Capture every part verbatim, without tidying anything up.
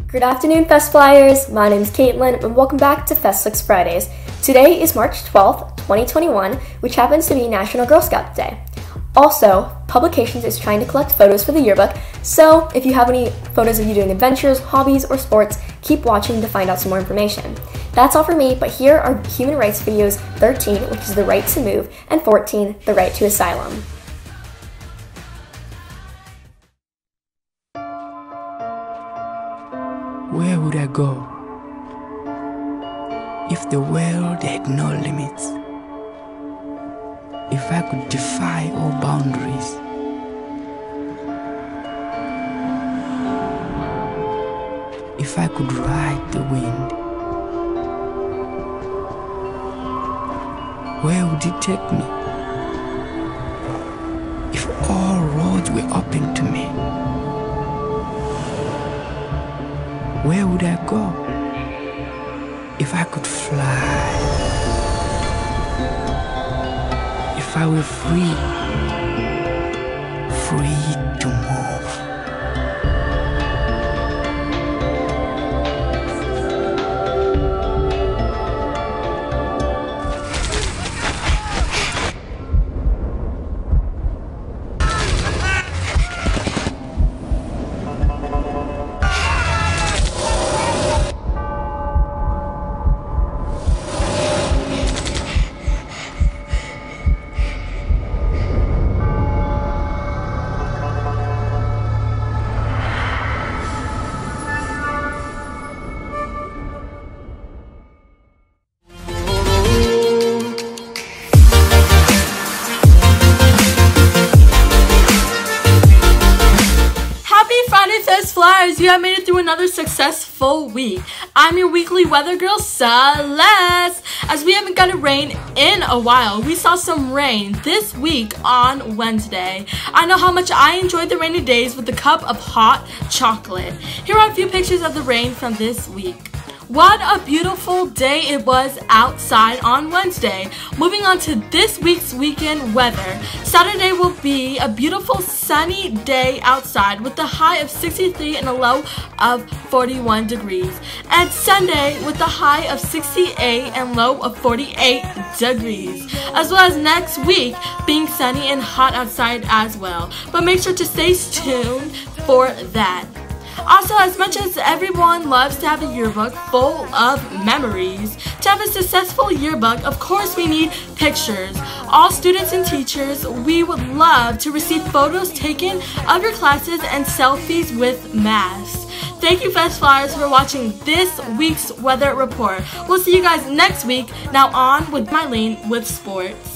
Good afternoon, Fest Flyers. My name is Caitlin, and welcome back to FAISSFLIX Fridays. Today is March twelfth, twenty twenty-one, which happens to be National Girl Scout Day. Also, Publications is trying to collect photos for the yearbook, so if you have any photos of you doing adventures, hobbies, or sports, keep watching to find out some more information. That's all for me, but here are human rights videos thirteen, which is the right to move, and fourteen, the right to asylum. Where would I go if the world had no limits? If I could defy all boundaries? If I could ride the wind? Where would it take me? If all roads were open to me, where would I go if I could fly? If I were free, free to move. Flyers, you have made it through another successful week. I'm your weekly weather girl, Celeste. As we haven't gotten rain in a while, we saw some rain this week on Wednesday. I know how much I enjoyed the rainy days with a cup of hot chocolate. Here are a few pictures of the rain from this week. What a beautiful day it was outside on Wednesday. Moving on to this week's weekend weather. Saturday will be a beautiful sunny day outside with a high of sixty-three and a low of forty-one degrees. And Sunday with a high of sixty-eight and low of forty-eight degrees. As well as next week being sunny and hot outside as well. But make sure to stay tuned for that. Also, as much as everyone loves to have a yearbook full of memories, to have a successful yearbook, of course we need pictures. All students and teachers, we would love to receive photos taken of your classes and selfies with masks. Thank you, Fest Flyers, for watching this week's weather report. We'll see you guys next week. Now on with Mylene with sports.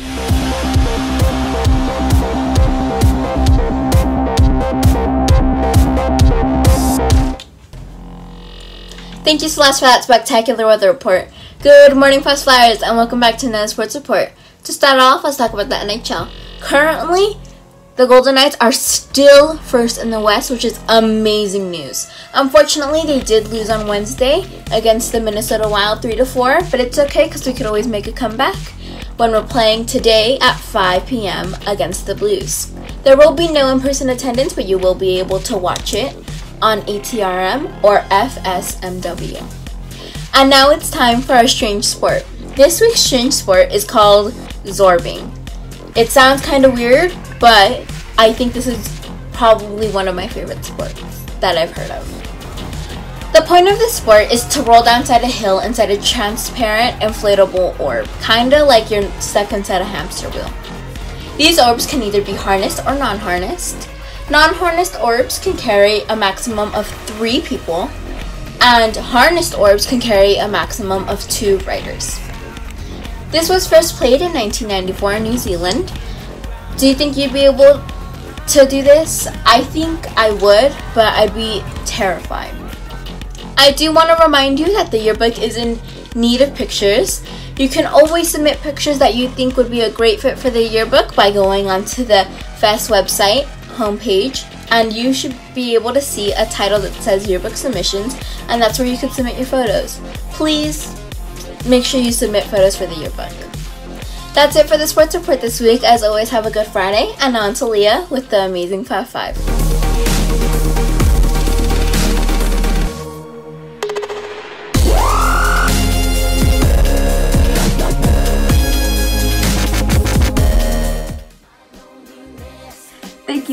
Thank you, Celeste, for that spectacular weather report. Good morning, Fest Flyers, and welcome back to another sports report. To start off, let's talk about the N H L. Currently, the Golden Knights are still first in the West, which is amazing news. Unfortunately, they did lose on Wednesday against the Minnesota Wild three to four, but it's okay because we could always make a comeback when we're playing today at five p m against the Blues. There will be no in-person attendance, but you will be able to watch it on A T R M or F S M W. And now it's time for our strange sport. This week's strange sport is called zorbing. It sounds kind of weird, but I think this is probably one of my favorite sports that I've heard of. The point of this sport is to roll downside a hill inside a transparent inflatable orb, kinda like you're stuck inside a hamster wheel. These orbs can either be harnessed or non-harnessed. Non-harnessed orbs can carry a maximum of three people, and harnessed orbs can carry a maximum of two riders. This was first played in nineteen ninety-four in New Zealand. Do you think you'd be able to do this? I think I would, but I'd be terrified. I do want to remind you that the yearbook is in need of pictures. You can always submit pictures that you think would be a great fit for the yearbook by going onto the Faiss website homepage, and you should be able to see a title that says yearbook submissions, and that's where you can submit your photos. Please make sure you submit photos for the yearbook. That's it for the sports report this week. As always, have a good Friday, and now on to Leah with the amazing five five.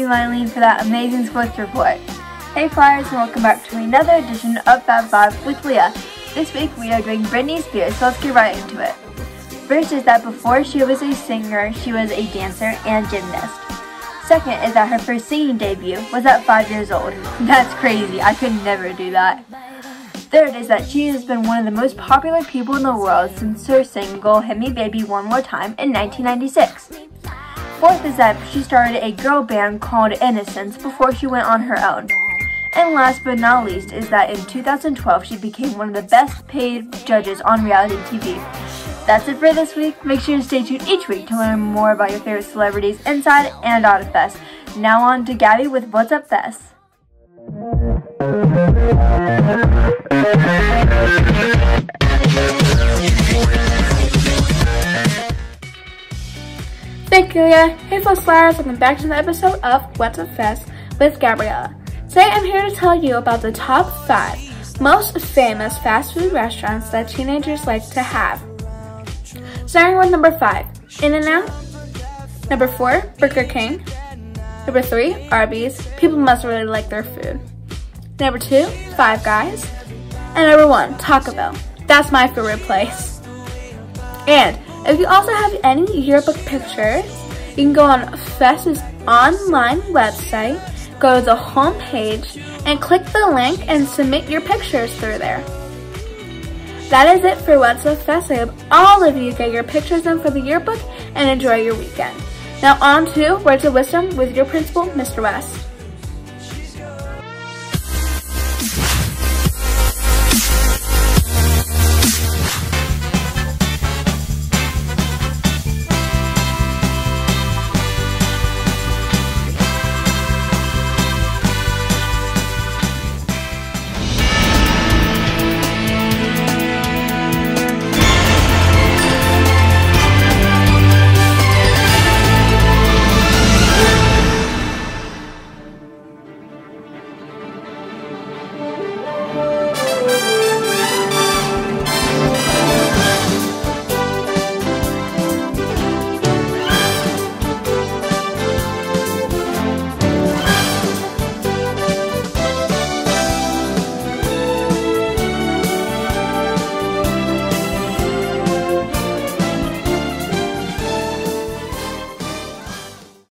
you, Mylene, for that amazing sports report. Hey Flyers, and welcome back to another edition of Fab Five with Leah. This week we are doing Britney Spears, so let's get right into it. First is that before she was a singer, she was a dancer and gymnast. Second is that her first singing debut was at five years old. That's crazy, I could never do that. Third is that she has been one of the most popular people in the world since her single Hit Me Baby One More Time in nineteen ninety-six. Fourth is that she started a girl band called Innocence before she went on her own. And last but not least is that in two thousand twelve she became one of the best paid judges on reality T V. That's it for this week. Make sure to stay tuned each week to learn more about your favorite celebrities inside and out of Faiss. Now on to Gabby with What's Up Faiss. Thank you, Leah. Hey, Faiss Flyers, welcome back to the episode of What's Up Faiss with Gabriella. Today I'm here to tell you about the top five most famous fast food restaurants that teenagers like to have. Starting with number five, In-N-Out. Number four, Burger King. Number three, Arby's. People must really like their food. Number two, Five Guys. And number one, Taco Bell. That's my favorite place. And if you also have any yearbook pictures, you can go on Faiss's online website, go to the home page, and click the link and submit your pictures through there. That is it for What's Up Faiss. I hope all of you get your pictures in for the yearbook and enjoy your weekend. Now on to Words of Wisdom with your principal, Mister West.